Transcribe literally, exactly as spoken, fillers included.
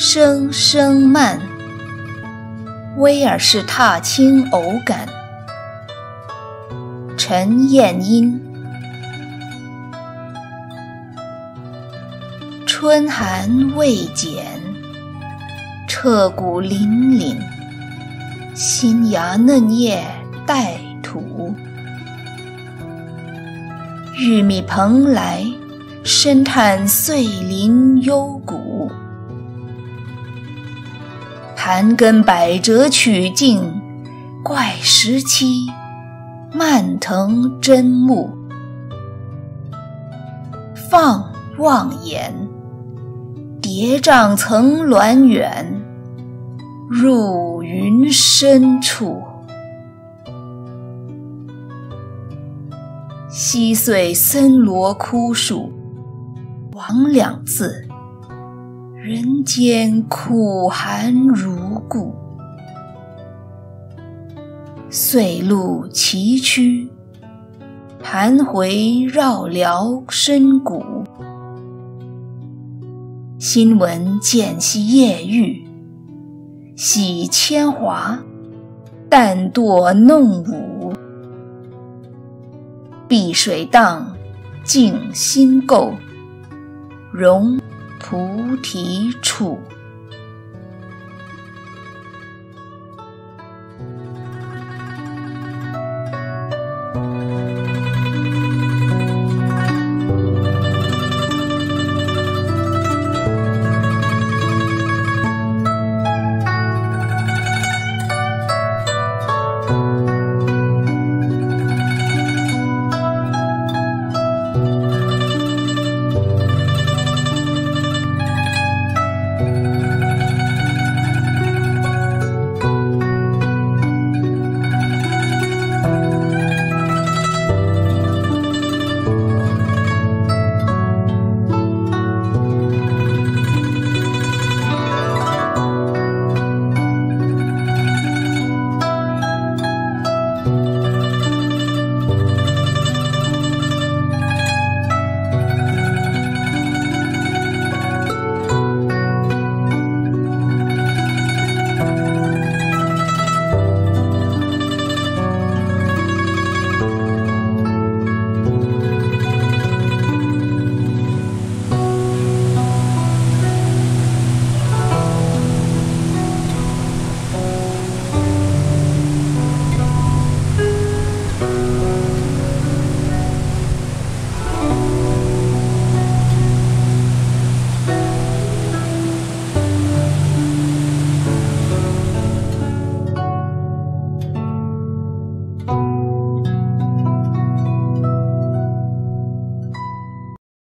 声声慢，威尔士踏青偶感。陈燕英。春寒未减，彻骨凛凛，新芽嫩叶带土。玉米蓬莱，深叹岁林幽谷。盘根百折曲径，怪时期，蔓藤真木。放望眼，叠嶂层峦远，入云深处。稀碎森罗枯树，亡两字，人间苦寒如故。岁路崎岖，盘回绕辽深谷。新闻间隙夜遇，喜铅华，淡堕弄舞。碧水荡，静心构，容菩提处。 you.